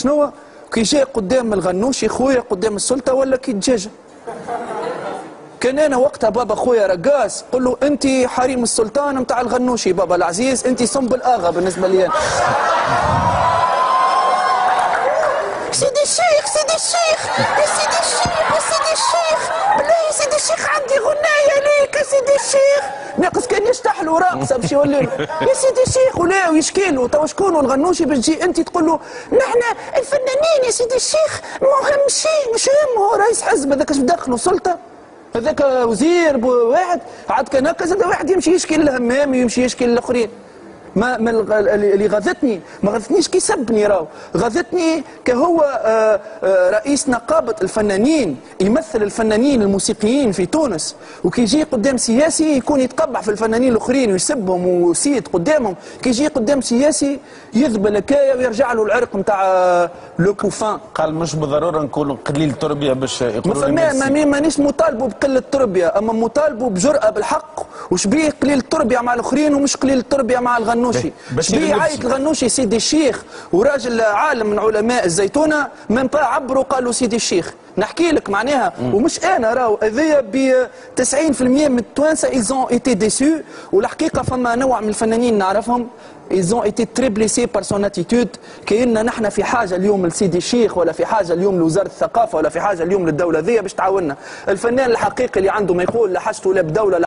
شنو؟ كي جاء قدام الغنوشي خويا قدام السلطه ولا كي دجاجه. كان انا وقتها بابا خويا رقاص قل له انت حريم السلطان نتاع الغنوشي بابا العزيز، انت صنب الاغا بالنسبه لي انا. سيدي الشيخ سيدي الشيخ يا سيدي الشيخ يا سيدي الشيخ بالله يا سيدي الشيخ عندي غنايه ليك يا سيدي الشيخ. ناقص كان يشتح له راقصه باش يولي يا سيدي الشيخ ولا ويشكي له توا شكون الغنوشي باش تجي انت تقول له نحن الفنانين يا سيدي الشيخ مهم شيء مش هم هو رئيس حزب هذاك اش بدخلوا سلطه هذاك وزير واحد عاد كان هكا زاد واحد يمشي يشكي للهمام ويمشي يشكي للاخرين. ما اللي غاضتني ما غاضتنيش كي سبني راهو غاضتني كهو رئيس نقابه الفنانين يمثل الفنانين الموسيقيين في تونس وكي يجي قدام سياسي يكون يتقبح في الفنانين الاخرين ويسبهم ويسيد قدامهم. كي يجي قدام سياسي يذبل هكايا ويرجع له العرق نتاع لو كوفان. قال مش بالضروره نكون قليل تربيه باش يقولوا مانيش مطالبه بقله تربيه اما مطالبه بجرأه بالحق. وش بيه قليل التربيه مع الاخرين ومش قليل التربيه مع الغنوشي؟ شبيه عيط الغنوشي سيدي الشيخ وراجل عالم من علماء الزيتونه من با عبروا قالوا سيدي الشيخ. نحكي لك معناها ومش انا راهو هذايا ب 90% من التوانسه ايزون ايتي ديسو. والحقيقه فما نوع من الفنانين نعرفهم ايزون ايتي تري بليسي بار سون اتيتود. كأن نحن في حاجه اليوم لسيدي الشيخ ولا في حاجه اليوم لوزاره الثقافه ولا في حاجه اليوم للدوله ذي باش تعاوننا. الفنان الحقيقي اللي عنده ما يقول لا حاجته لا بدوله